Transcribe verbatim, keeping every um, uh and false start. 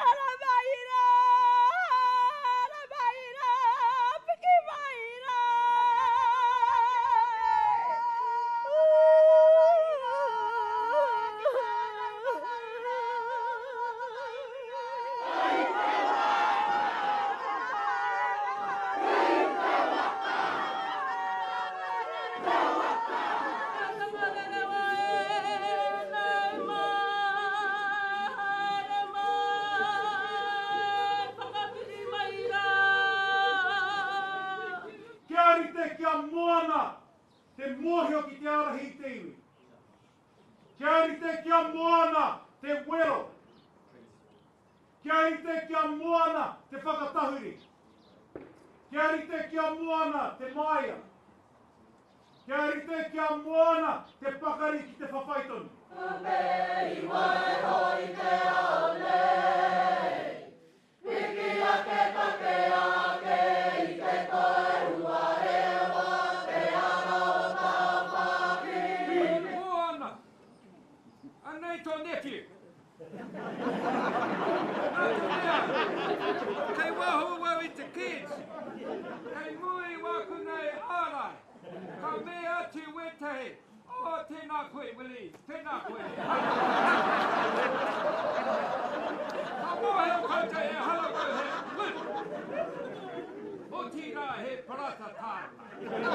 Te mohio ki te arahi te iwi. Kia iri te kia moana te wero. Kia iri te kia moana te whakatahuri. Kia iri te kia moana te maia. Kia iri te kia moana te pakari ki te whawhaitoni. Pei wai hoi te ao nei. Piki ake take ake i te koe ua rewa te ara o tā whaki. Moana! Anei tō nephew. Kei waho wau i te kids. Kei mui waku nei ārai. Ka mea atu wetahi. O, tēnā koe, Willie. Tēnā koe. Ka mua heo koutou e hala koe he. O tira he parata tāna.